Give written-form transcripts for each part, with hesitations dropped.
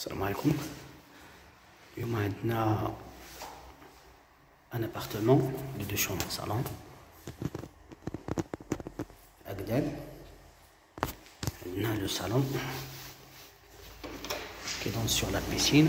السلام عليكم. اليوم عندنا ان ابارتمون de 2 chambres salon هكذا. عندنا لو salon qui donne sur la piscine.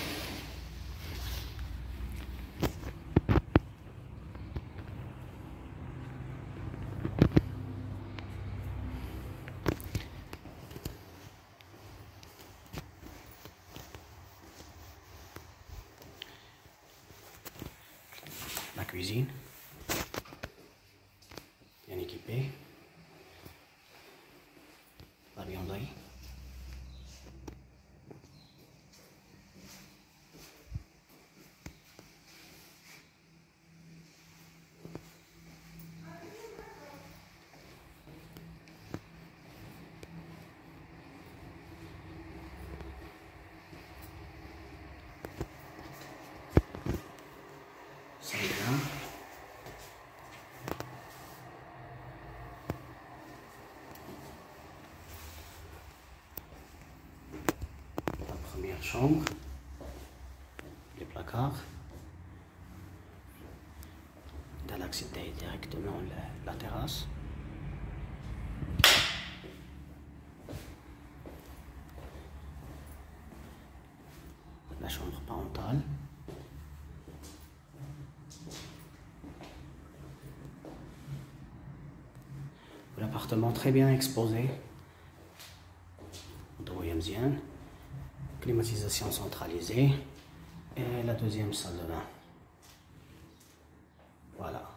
La cuisine, bien équipée. La buanderie. La première chambre, les placards. Dans l'accéder directement la terrasse. La chambre parentale. L'appartement très bien exposé. Deuxième, climatisation centralisée et la deuxième salle de bain. Voilà.